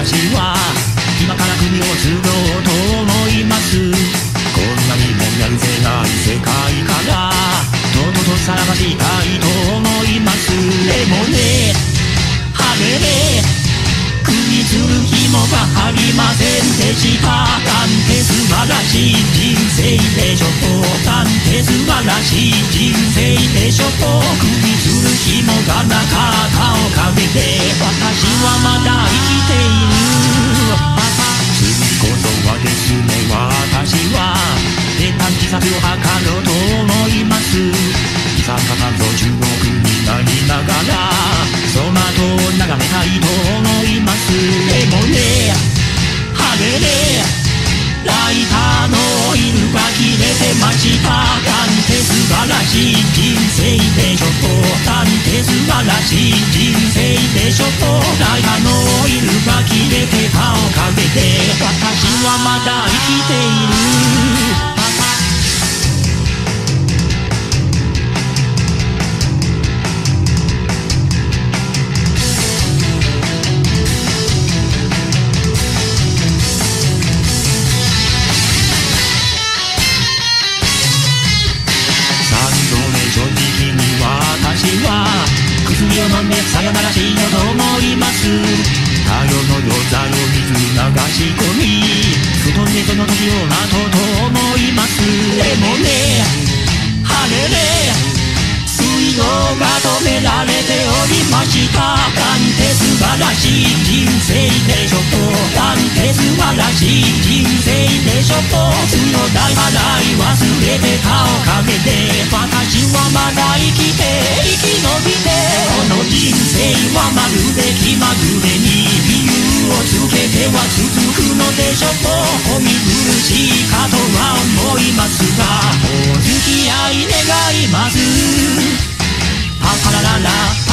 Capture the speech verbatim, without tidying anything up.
私は今から国を継ごうと思います。こんなにもやるせない世界からとうとうとさらばしたいと思います。でもね、はれれ食いつる暇がありませんでした。なんて素晴らしい人生でしょう。なんて素晴らしい人生でしょう。食いつる暇がなかったおかげで私はまだ生きている。次こそはですね、私は平坦自殺を図ろうと思います。いさかなど中国になりながらその後を眺めたいと思います。でもね、はれれライターのオイルが切れてました。なんて素晴らしい人生でしょう。なんて素晴らしい人生でしょう。ライターのオイルが切れてたおかげで私はまだ生きている。薬を飲んでさよならしようと思います。太陽の夜空を水に流し込み布団でその時を待とうと思います。でもね、はれれ水道が止められておりました。なんて素晴らしい人生でしょう。なんて素晴らしい人生でしょう。水の代払い忘れてたおかげで私はまだ生きて生き延びて、この人生はまるで気まぐれに理由をつけては続くのでしょう。お見苦しいかとは思いますがお付き合い願います。パパラララ